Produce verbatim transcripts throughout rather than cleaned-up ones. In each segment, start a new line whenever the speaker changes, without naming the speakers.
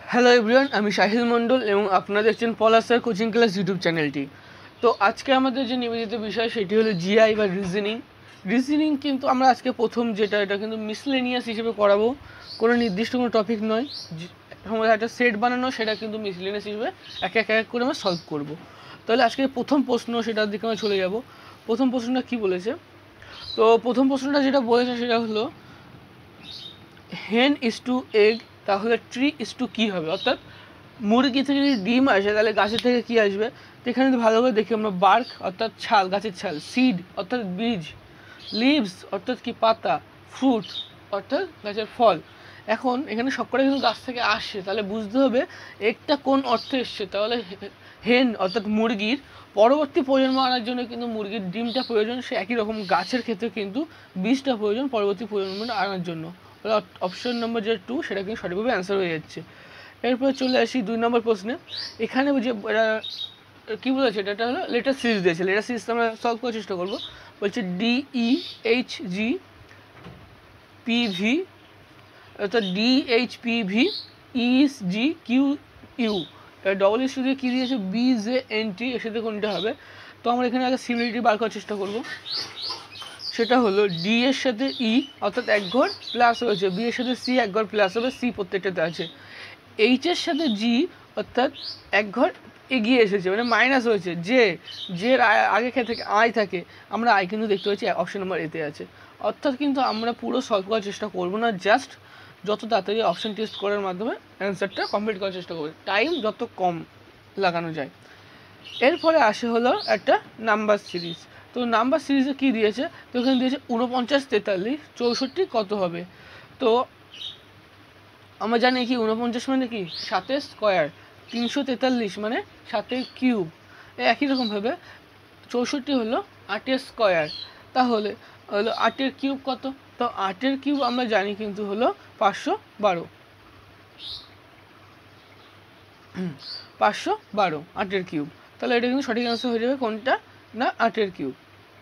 Hello everyone, আমি শাহিল মণ্ডল এবং আপনারা দেখছেন পলাশার কোচিং ক্লাস ইউটিউব চ্যানেলটি। তো আজকে আমাদের যে নিবেদিত বিষয় সেটি হলো জিআই বা রিজনিং। রিজনিং কিন্তু আমরা আজকে প্রথম যেটা এটা কিন্তু মিসলেনিয়াস হিসেবে করাবো, কোনো নির্দিষ্ট কোনো টপিক নয়, একটা সেট বানানো, সেটা কিন্তু মিসলেনিয়াস হিসেবে এক এক এক করে আমরা সলভ করব। তাহলে আজকে প্রথম প্রশ্ন সেটার দিকে আমরা চলে যাব। প্রথম প্রশ্নটা কি বলেছে? তো প্রথম প্রশ্নটা যেটা বলেছে সেটা হলো হেন ইজ টু এগ, তাহলে ট্রি ইজ টু কী হবে? অর্থাৎ মুরগি থেকে যদি ডিম আসে তাহলে গাছের থেকে কী আসবে? তো এখানে যদি ভালো করে দেখি আমরা, বার্ক অর্থাৎ ছাল, গাছের ছাল, সিড অর্থাৎ বীজ, লিভস অর্থাৎ কি পাতা, ফ্রুট অর্থাৎ গাছের ফল। এখন এখানে সবকটা কিন্তু গাছ থেকে আসছে, তাহলে বুঝতে হবে একটা কোন অর্থে এসছে। তাহলে হেন অর্থাৎ মুরগির পরবর্তী প্রজন্ম আনার জন্য কিন্তু মুরগির ডিমটা প্রয়োজন, সে একই রকম গাছের ক্ষেত্রে কিন্তু বীজটা প্রয়োজন পরবর্তী প্রজন্ম আনার জন্য। অপশন নম্বর যে টু সেটা কিন্তু সঠিকভাবে অ্যান্সার হয়ে যাচ্ছে। এরপরে চলে আসি দুই নম্বর প্রশ্নে। এখানে যে এটা কী বলেছে, এটা হলো লেটার সিরিজ দিয়েছে। লেটার সিরিজ আমরা সলভ করার চেষ্টা করবো। বলছে D E H G P V, অর্থাৎ D H P V S G Q U, double S দিয়ে কী দিয়েছে? বি জে এন টি, এর সাথে কোনটা হবে? তো আমরা এখানে আগে সিমিলারিটি বার করার চেষ্টা করবো। সেটা হলো ডি এর সাথে ই অর্থাৎ এক ঘর প্লাস হয়েছে, বি এর সাথে সি এক ঘর প্লাস হবে, সি প্রত্যেকটাতে আছে। এইচ এর সাথে জি অর্থাৎ এক ঘর এগিয়ে এসেছে, মানে মাইনাস হয়েছে। যে যে আগে থেকে আই থাকে, আমরা আই কিন্তু দেখতে পাচ্ছি অপশন নাম্বার এতে আছে। অর্থাৎ কিন্তু আমরা পুরো সলভ করার চেষ্টা করবো না, জাস্ট যত তাড়াতাড়ি অপশন টেস্ট করার মাধ্যমে অ্যান্সারটা কমপ্লিট করার চেষ্টা করবো, টাইম যত কম লাগানো যায়। এরপরে আসে হলো একটা নাম্বার সিরিজ। তো নাম্বার সিরিজে কী দিয়েছে? তো এখানে দিয়েছে উনপঞ্চাশ, তেতাল্লিশ, চৌষট্টি কত হবে? তো আমরা জানি কি উনপঞ্চাশ মানে কি সাতের স্কোয়ার, তিনশো তেতাল্লিশ মানে সাতের কিউব, একই রকমভাবে চৌষট্টি হলো আটের স্কোয়ার। তাহলে হলো আটের কিউব কত? তো আটের কিউব আমরা জানি কিন্তু হলো পাঁচশো বারো, পাঁচশো বারো আটের কিউব। তাহলে এটা কিন্তু সঠিক অ্যান্সার হয়ে যাবে কোনটা? না আটের কিউব।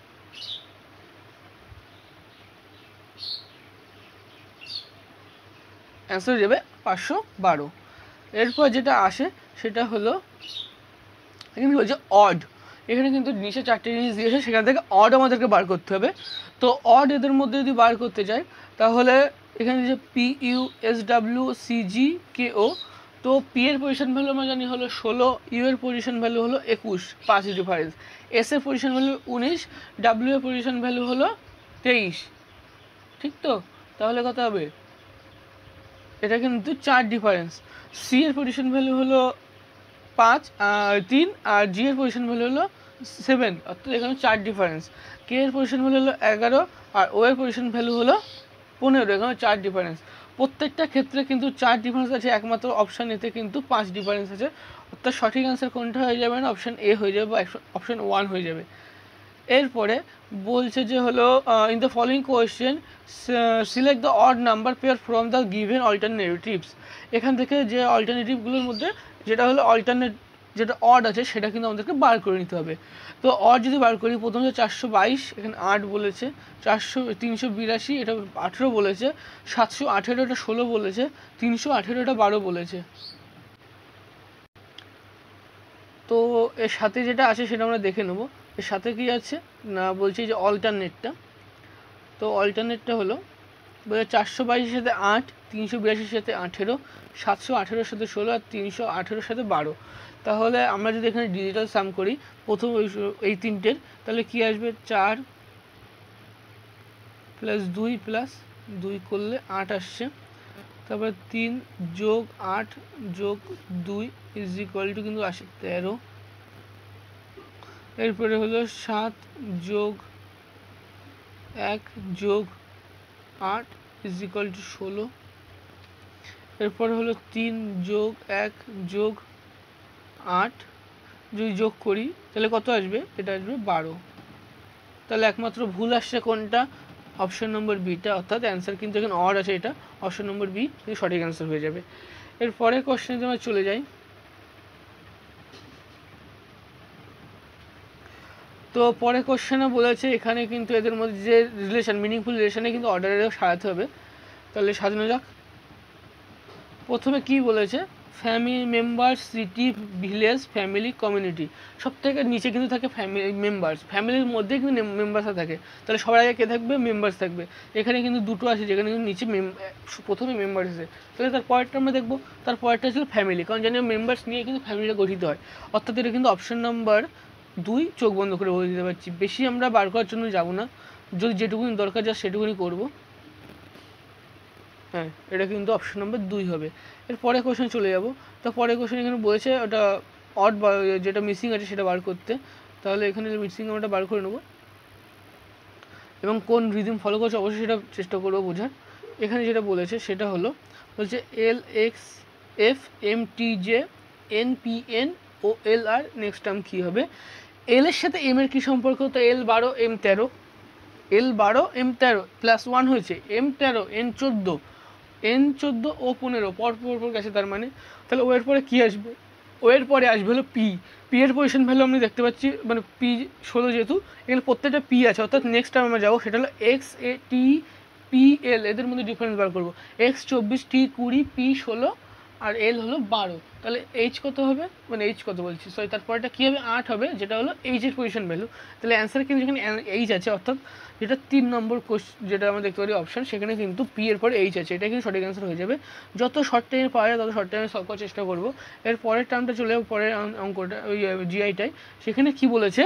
অ্যান্সার হয়ে যাবে পাঁচশো বারো। এরপর যেটা আসে সেটা হলো এখানে বলছে অড। এখানে কিন্তু নিচে চারটে জিনিস দিয়েছে, সেখান থেকে অড আমাদেরকে বার করতে হবে। তো অড এদের মধ্যে যদি বার করতে যাই তাহলে এখানে যে P U S W C G K O, তো পি এর পজিশন ভ্যালু আমরা জানি হলো ষোলো, ইউ এর পজিশন ভ্যালু হলো একুশ, পাঁচ ডিফারেন্স, এস এর পজিশন ভ্যালু উনিশ, ডাব্লিউ এর পজিশন ভ্যালু হলো তেইশ। ঠিক তো? তাহলে কত হবে? এটা কিন্তু চার ডিফারেন্স। সি এর পজিশন ভ্যালু হলো পাঁচ আর তিন, আর জি এর পজিশন ভ্যালু হলো সেভেন, অর্থাৎ এখানে চার ডিফারেন্স। কে এর পজিশন ভ্যালু হলো এগারো আর ও এর পজিশন ভ্যালু হলো পনেরো, এখানে চার ডিফারেন্স। প্রত্যেকটা ক্ষেত্রে কিন্তু চার ডিফারেন্স আছে, একমাত্র অপশান এতে কিন্তু পাঁচ ডিফারেন্স আছে। অর্থাৎ সঠিক অ্যান্সার কোনটা হয়ে যাবে? না অপশান এ হয়ে যাবে বা অপশান ওয়ান হয়ে যাবে। এরপরে বলছে যে হলো in the following question select the odd number pair from the given alternatives. এখান থেকে যে অল্টারনেটিভগুলোর মধ্যে যেটা হলো অল্টারনেট যেটা অড আছে সেটা কিন্তু আমাদেরকে বার করে নিতে হবে। তো অড যদি বার করি, প্রথম যে চারশো বাইশ এখানে আট বলেছে, চারশো তিনশো বিরাশি এটা আঠেরো বলেছে, সাতশো আঠেরো এটা ষোলো বলেছে, তিনশো আঠেরো এটা বারো বলেছে। তো এর সাথে যেটা আছে সেটা আমরা দেখে নেবো। এর সাথে কি আছে না বলছি যে অল্টারনেটটা। তো অল্টারনেটটা হলো বলে চারশো বাইশের সাথে আট, তিনশো বিরাশির সাথে আঠেরো, সাতশো আঠেরোর সাথে ষোলো আর তিনশো আঠেরোর সাথে বারো। তাহলে আমরা যদি এখানে ডিজিটাল সাম করি প্রথম এই তিনটের, তাহলে কি আসবে? চার প্লাস দুই প্লাস দুই করলে আট আসছে, তারপরে তিন যোগ আট যোগ দুই ইজ ইকুয়াল টু কিন্তু আসে তেরো। এরপরে হলো সাত যোগ এক যোগ আট ইজ ইকুয়াল টু ষোলো। এরপরে হলো তিন যোগ এক যোগ আট, যদি যোগ করি তাহলে কত আসবে? এটা আসবে বারো। তাহলে একমাত্র ভুল আসছে কোনটা? অপশন নম্বর বিটা, অর্থাৎ অ্যান্সার কিন্তু এখানে অড আছে, এটা অপশন নম্বর বি সঠিক অ্যান্সার হয়ে যাবে। এরপরে কোশ্চেনে আমরা চলে যাই। তো পরে কোশ্চেনে বলেছে এখানে কিন্তু এদের মধ্যে যে রিলেশন, মিনিংফুল রিলেশনে কিন্তু অর্ডারে সাজাতে হবে। তাহলে সাজানো যাক। প্রথমে কি বলেছে? Family member, city, village, family, community, সব থেকে নিচে কিন্তু থাকে ফ্যামিলি মেম্বার্স, ফ্যামিলির মধ্যে কিন্তু মেম্বার্সরা থাকে, তাহলে সবার আগে কে থাকবে? মেম্বার্স থাকবে। এখানে কিন্তু দুটো আছে যেখানে কিন্তু নিচে প্রথমে মেম্বার্স আছে, তাহলে তার পরেরটা আমরা দেখবো, তার পরেরটা ছিল ফ্যামিলি, কারণ জানি মেম্বার্স নিয়ে কিন্তু ফ্যামিলিটা গঠিত হয়, অর্থাৎ এটা কিন্তু অপশন নাম্বার দুই চোখ বন্ধ করে বলে দিতে পারছি। বেশি আমরা বার করার জন্য যাবো না, যদি যেটুকুনি দরকার যা সেটুকুনি করবো। হ্যাঁ, এটা কিন্তু অপশন নাম্বার দুই হবে। এর পরে কোশ্চেন চলে যাব। তো পরে কোশ্চেন এখানে বলেছে ওটা অড যেটা মিসিং আছে সেটা বার করতে, তাহলে এখানে মিসিং আমরা বার করে নেবো এবং কোন রিদিম ফলো করছে অবশ্যই সেটা চেষ্টা করবো বোঝার। এখানে যেটা বলেছে সেটা হলো বলছে L X F M T J N P N O L R, next term কী হবে? এল এর সাথে এম এর কী সম্পর্ক? তো এল বারো এম তেরো, এল বারো এম তেরো প্লাস ওয়ান হয়েছে এম তেরো এন চোদ্দো, এন চোদ্দো ও পনেরো পর পর পর গেছে, তার মানে তাহলে ও এর পরে কী আসবে? ও এর পরে আসবে হলো পি, পি এর পজিশন ভ্যালু আমরা দেখতে পাচ্ছি, মানে পি ষোলো যেহেতু এখানে প্রত্যেকটা পি আছে, অর্থাৎ নেক্সট টাইম আমরা যাবো সেটা হলো এক্স এ টি পি এল, এদের মধ্যে ডিফারেন্স বার করবো। এক্স চব্বিশ, টি কুড়ি, পি ষোলো আর এল হলো বারো, তাহলে এইচ কত হবে? মানে এইচ কত বলছি সরি, তারপরটা কী হবে? আট হবে, যেটা হলো এইচের পজিশন ভ্যালু। তাহলে অ্যান্সার কিন্তু যেখানে এইচ আছে, অর্থাৎ যেটা তিন নম্বর কোশ্চেন যেটা আমরা দেখতে পারি অপশান, সেখানে কিন্তু পি এর পরে এইচ আছে, এটা কিন্তু সঠিক অ্যান্সার হয়ে যাবে। যত শর্ট টাইমে পাওয়া যায় তত শর্ট টাইমে সলভ করার চেষ্টা করবো। এর পরের টার্মটা চলে যাবো, পরের অঙ্কটা ওই জিআইটাই, সেখানে কি বলেছে?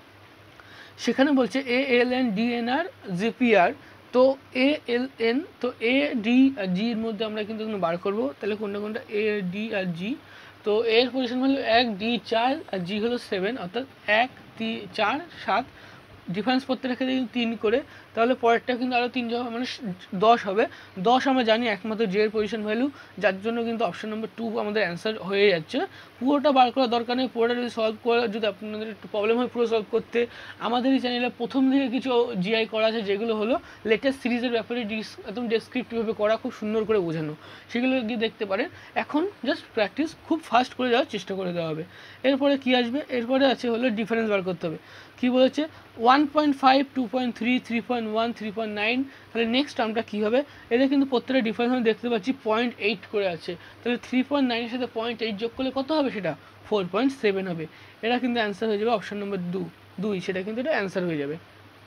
সেখানে বলছে A L N D N R GPR, তো এ এল এন, তো এ ডি আর জির মধ্যে আমরা কিন্তু বার করবো, তাহলে কোনটা কোনটা? এ ডি আর জি, তো এর পজিশন হলো এক, ডি চার আর জি হলো সেভেন, অর্থাৎ এক তিন চার সাত, ডিফারেন্স প্রত্যেকটা ক্ষেত্রে কিন্তু তিন করে, তাহলে পরেরটা কিন্তু আরও তিন যাবে, মানে দশ হবে। দশ আমরা জানি একমাত্র জে এর পজিশন ভ্যালু, যার জন্য কিন্তু অপশন নম্বর টু আমাদের অ্যান্সার হয়ে যাচ্ছে। পুরোটা বার করার দরকার নেই, পুরোটা যদি সলভ করা, যদি আপনাদের একটু প্রবলেম হয় পুরো সলভ করতে, আমাদের এই চ্যানেলে প্রথম দিকে কিছু জিআই করা আছে, যেগুলো হলো লেটেস্ট সিরিজের ব্যাপারে ডিস একদম ডেসক্রিপটিভভাবে করা, খুব সুন্দর করে বোঝানো, সেগুলো গিয়ে দেখতে পারেন। এখন জাস্ট প্র্যাকটিস খুব ফাস্ট করে যাওয়ার চেষ্টা করে দেওয়া হবে। এরপরে কী আসবে? এরপরে আছে হলো ডিফারেন্স বার করতে হবে। কী বলেছে? One point five, two point three, three point one, three point nine, তাহলে নেক্সট টার্মটা কী হবে? এদের কিন্তু প্রত্যেকটা ডিফারেন্স আমি দেখতে পাচ্ছি পয়েন্ট এইট করে আছে, তাহলে থ্রি পয়েন্ট নাইনের সাথে পয়েন্ট এইট যোগ করলে কত হবে? সেটা ফোর পয়েন্ট সেভেন হবে। এটা কিন্তু অ্যান্সার হয়ে যাবে অপশন নম্বর দু দুই, সেটা কিন্তু এটা অ্যান্সার হয়ে যাবে।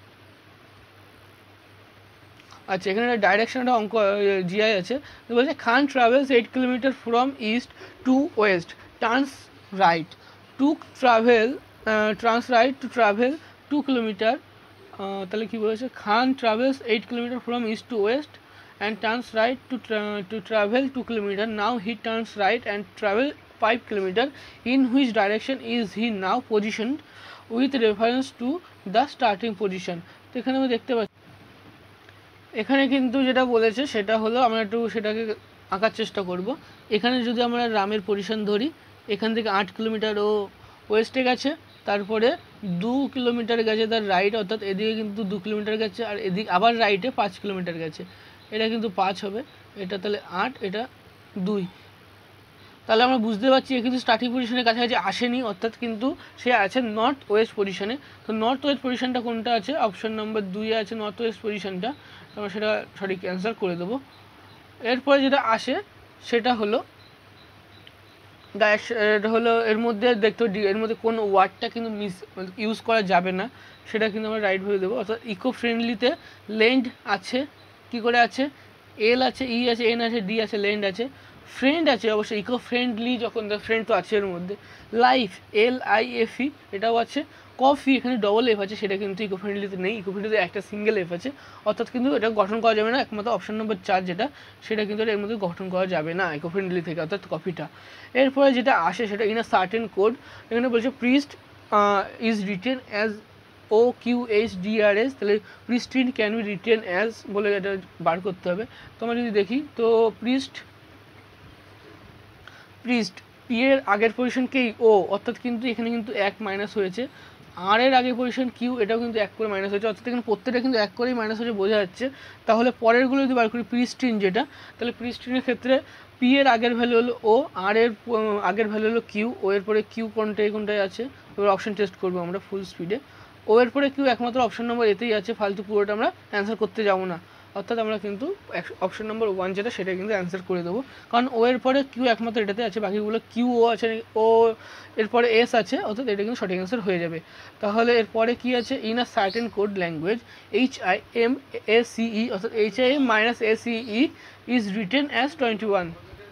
আচ্ছা, এখানে একটা ডাইরেকশন একটা অঙ্ক জিআই আছে, বলছে Khan travels eight kilometre from east to west, turns right to travel turns right to travel two kilometre, তাহলে কী বলেছে? Khan travels eight kilometre from east to west and turns right to to travel two kilometre, now he turns right and travel five kilometre, in which direction is he now positioned with reference to the starting position. তো এখানে আমরা দেখতে পাচ্ছি, এখানে কিন্তু যেটা বলেছে সেটা হলো, আমরা একটু সেটাকে আঁকার চেষ্টা করব। এখানে যদি আমরা রামের পজিশন ধরি, এখান থেকে আট কিলোমিটার ও ওয়েস্টে গেছে, তারপরে দু কিলোমিটার গেছে তার রাইট, অর্থাৎ এদিকে কিন্তু দু কিলোমিটার গেছে, আর এদিকে আবার রাইটে পাঁচ কিলোমিটার গেছে, এটা কিন্তু পাঁচ হবে, এটা তাহলে আট, এটা দুই, তাহলে আমরা বুঝতে পারছি এ কিন্তু স্টার্টিং পজিশনের কাছাকাছি আসেনি, অর্থাৎ কিন্তু সে আছে নর্থ ওয়েস্ট পজিশনে। তো নর্থ ওয়েস্ট পজিশনটা কোনটা আছে? অপশন নম্বর দুইয়ে আছে নর্থ ওয়েস্ট পজিশনটা, আমরা সেটা সঠিক অ্যান্সার করে দেবো। এরপরে যেটা আসে সেটা হলো এটা হলো এর মধ্যে দেখতে, এর মধ্যে কোন ওয়ার্ডটা কিন্তু মিস ইউজ করা যাবে না, সেটা কিন্তু আমরা রাইট বলে দেবো। অর্থাৎ ইকো ফ্রেন্ডলিতে লেন্ড আছে, কি করে আছে? এল আছে, ই আছে, এন আছে, ডি আছে, লেন্ড আছে, ফ্রেন্ড আছে অবশ্যই, ইকো ফ্রেন্ডলি যখন ফ্রেন্ড তো আছে এর মধ্যে, life L I F E এটাও আছে, কফি এখানে ডবল এফ আছে, সেটা কিন্তু ইকো ফ্রেন্ডলিতে নেই, ইকো ফ্রেন্ডলিতে একটা সিঙ্গেল এফ আছে, অর্থাৎ কিন্তু এটা গঠন করা যাবে না, একমাত্র অপশন নম্বর চার যেটা, সেটা কিন্তু এর মধ্যে গঠন করা যাবে না ইকো ফ্রেন্ডলি থেকে, অর্থাৎ কফিটা। এরপরে যেটা আসে সেটা ইন আ সার্টেন কোড, এখানে বলছে priest is written as O Q H D R S, তাহলে pristine can be written as বলে এটা বার করতে হবে। তো আমরা যদি দেখি, তো প্রিস্ট প্রিস্ট পি এর আগের পজিশনকেই ও, অর্থাৎ কিন্তু এখানে কিন্তু এক মাইনাস হয়েছে, আর এর আগের পজিশন কিউ, এটাও কিন্তু এক করে মাইনাস হয়েছে, অর্থাৎ এখানে প্রত্যেকটা কিন্তু এক করেই মাইনাস হয়েছে বোঝা যাচ্ছে। তাহলে পরেরগুলো যদি বার করি, প্রিস্টিন যেটা, তাহলে প্রিস্টিনের ক্ষেত্রে পি এর আগের ভ্যালু হলো ও, আর এর আগের ভ্যালু হলো কিউ, ও এর পরে কিউ কোনটায় কোনটায় আছে, এবার অপশন টেস্ট করবো আমরা ফুল স্পিডে। ও এর পরে কিউ একমাত্র অপশন নম্বর এতেই আছে, ফালতু পুরোটা আমরা অ্যান্সার করতে যাবো না, অর্থাৎ আমরা কিন্তু অপশন নম্বর ওয়ান যেটা সেটা কিন্তু অ্যান্সার করে দেবো, কারণ ও এর পরে কিউ একমাত্র এটাতে আছে, বাকিগুলো কিউ ও আছে, ও এরপরে এস আছে, অর্থাৎ এটা কিন্তু সঠিক অ্যান্সার হয়ে যাবে। তাহলে এরপরে কি আছে, in a certain code language H I M A C E অর্থাৎ H I M minus A C E is written as twenty one.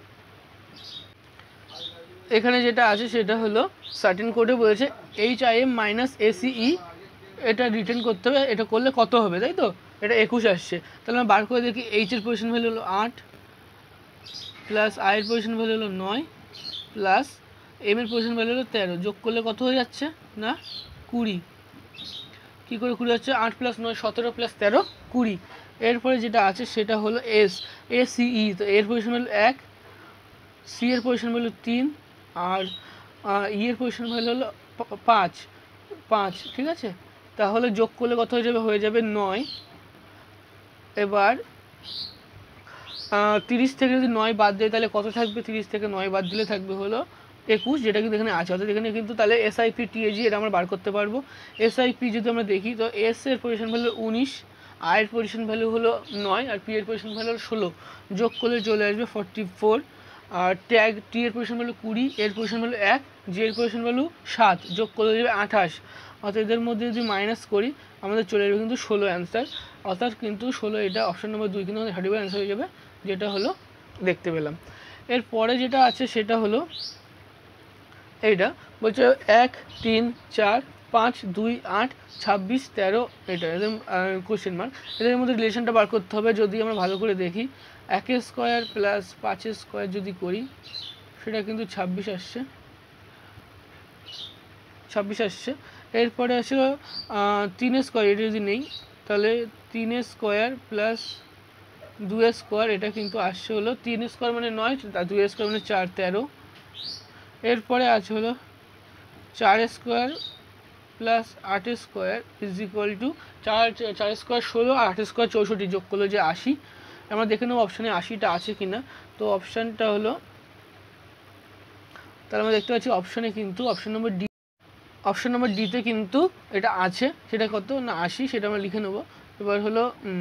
এখানে যেটা আছে সেটা হলো সার্টেন কোডে বলেছে H I M minus A C E এটা রিটার্ন করতে হবে, এটা করলে কত হবে, তাই তো, এটা একুশ আসছে। তাহলে আমরা বার করে দেখি, এইচ এর পজিশন ভ্যালু হলো আট, প্লাস আই এর পজিশন ভ্যালু হলো নয়, প্লাস এম এর পজিশন ভ্যালু হলো তেরো, যোগ করলে কত হয়ে যাচ্ছে না কুড়ি। কী করে কুড়ি হচ্ছে, আট প্লাস নয় সতেরো, প্লাস তেরো কুড়ি। এরপরে যেটা আছে সেটা হলো এস এ সিই, তো এর পজিশন ভ্যালু এক, সি এর পজিশন ভ্যালু তিন, আর ই এর পজিশন ভ্যালু হলো পাঁচ পাঁচ ঠিক আছে। তাহলে যোগ করলে কত হয়ে যাবে, হয়ে যাবে নয়। এবার তিরিশ থেকে যদি নয় বাদ দেয় তাহলে কত থাকবে, তিরিশ থেকে নয় বাদ দিলে থাকবে হলো একুশ, যেটা কিন্তু এখানে আছে। অর্থাৎ এখানে কিন্তু তাহলে এসআইপি টিএজি এটা আমরা বার করতে পারবো। এসআইপি যদি আমরা দেখি তো এস এর পজিশন ভ্যালু উনিশ, আই এর পজিশন ভ্যালু হলো নয়, আর পি এর পজিশন ভ্যালু হলো ষোলো, যোগ করলে চলে আসবে ফর্টি ফোর। আর ট্যাগ টি এর পজিশন ভ্যালু কুড়ি, এর পজিশন ভ্যালু এক, জি এর পজিশন ভ্যালু সাত, যোগ করলে যাবে আঠাশ। অর্থাৎ এদের মধ্যে যদি মাইনাস করি আমাদের চলে যাবে কিন্তু ষোলো অ্যান্সার, অর্থাৎ কিন্তু ষোলো এটা অপশন নম্বর দুই কিন্তু আমাদের থার্টি অ্যান্সার হয়ে যাবে, যেটা হলো দেখতে পেলাম। এরপরে যেটা আছে সেটা হলো এইটা বলছে এক তিন চার পাঁচ দুই আট ছাব্বিশ তেরো, এটা একদম কোশ্চেন মার্ক। এদের মধ্যে রিলেশনটা বার করতে হবে। যদি আমরা ভালো করে দেখি, একের স্কোয়ার প্লাস পাঁচের স্কোয়ার যদি করি সেটা কিন্তু ছাব্বিশ আসছে, ছাব্বিশ আসছে। এরপরে আছে তিনের স্কোয়ার, এটা যদি নেই তাহলে তিনের স্কোয়ার প্লাস দুয়ের স্কোয়ার, এটা কিন্তু আসছে হলো তিনের স্কোয়ার মানে নয়, আর দুয়ের স্কোয়ার মানে চার, তেরো। এরপরে আছে হলো চারের স্কোয়ার প্লাস আটের স্কোয়ার ইজ ইকুয়াল টু চার, চারের স্কোয়ার ষোলো আর আটের স্কোয়ার চৌষট্টি, যোগ করলো যে আশি। আমরা দেখে নেবো অপশানে আশিটা আছে কি না। তো অপশানটা হলো, তাহলে আমরা দেখতে পাচ্ছি অপশানে কিন্তু option number D, option number ডিতে কিন্তু এটা আছে। সেটা কত না আশি, সেটা আমরা লিখে নেবো। এবার হলো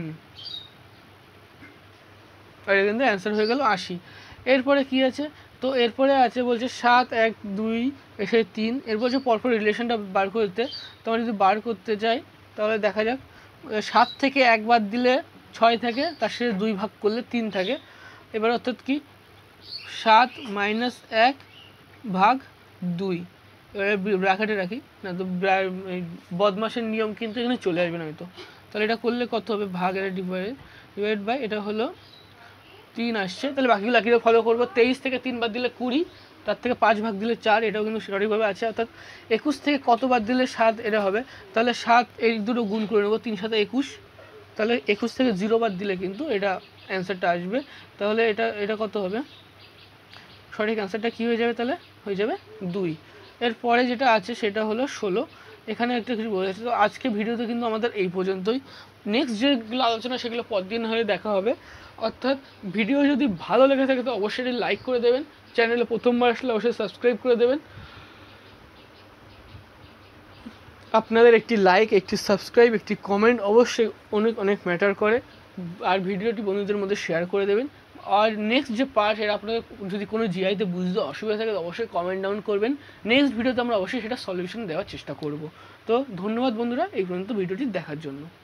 আর এটা কিন্তু অ্যান্সার হয়ে গেল আশি। এরপরে কি আছে, তো এরপরে আছে বলছে সাত এক দুই এসে তিন, এরপর হচ্ছে পরপর রিলেশনটা বার করতে। তো আমরা যদি বার করতে চাই তাহলে দেখা যাক, সাত থেকে এক বাদ দিলে ছয় থাকে, তার সাথে দুই ভাগ করলে তিন থাকে। এবার অর্থাৎ কি সাত মাইনাস এক ভাগ দুই, এবারে ব্র্যাকেটে রাখি না তো বদমাসের নিয়ম কিন্তু এখানে চলে আসবে না হয়তো। তাহলে এটা করলে কত হবে, ভাগ এটা ডিভাইড ডিভাইড বাই এটা হলো তিন আসছে। তাহলে বাকিগুলো কীভাবে ফলো করবো, তেইশ থেকে তিন বাদ দিলে কুড়ি, তার থেকে পাঁচ ভাগ দিলে চার, এটাও কিন্তু সঠিকভাবে আছে। অর্থাৎ একুশ থেকে কত বাদ দিলে সাত এটা হবে, তাহলে সাত এই দুটো গুণ করে নেবো, তিন সাথে একুশ, তাহলে একুশ থেকে জিরো বাদ দিলে কিন্তু এটা অ্যান্সারটা আসবে। তাহলে এটা এটা কত হবে, সঠিক অ্যান্সারটা কী হয়ে যাবে, তাহলে হয়ে যাবে দুই। এরপরে যেটা আছে সেটা হলো ষোলো, এখানে একটা কিছু বোঝাচ্ছে। তো আজকে ভিডিওতে কিন্তু আমাদের এই পর্যন্তই। নেক্সট যেগুলো আলোচনা সেগুলো পরদিন হয়ে দেখা হবে। অর্থাৎ ভিডিও যদি ভালো লেগে থাকে তো অবশ্যই লাইক করে দেবেন, চ্যানেলে প্রথমবার আসলে অবশ্যই সাবস্ক্রাইব করে দেবেন। আপনাদের একটি লাইক, একটি সাবস্ক্রাইব, একটি কমেন্ট অবশ্যই অনেক অনেক ম্যাটার করে। আর ভিডিওটি বন্ধুদের মধ্যে শেয়ার করে দেবেন। আর নেক্সট যে পার্ট, এটা আপনাদের যদি কোনো জিআইতে বুঝতে অসুবিধা থাকে তো অবশ্যই কমেন্ট ডাউন করবেন। নেক্সট ভিডিওতে আমরা অবশ্যই সেটা সলিউশন দেওয়ার চেষ্টা করব। তো ধন্যবাদ বন্ধুরা এই পর্যন্ত ভিডিওটি দেখার জন্য।